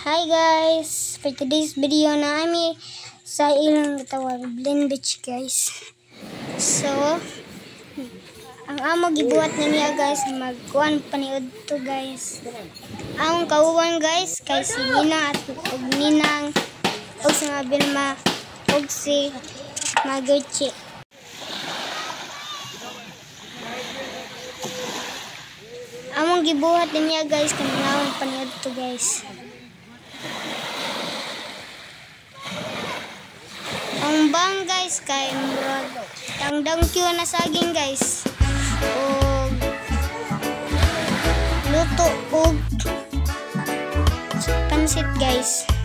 Hi guys! For today's video na sa ilang tawag Blend Beach guys. So, ang amo gibuhat na niya guys, magkuhan paniud to guys. Ang kauwan guys, kay si Nina at Ninang o si Mabilma o si Maguchi. Among gibuhat na niya guys, kanang paniud to guys. Ang bang guys kay murag tangdang kyo na saging guys. Og luto og pansit guys.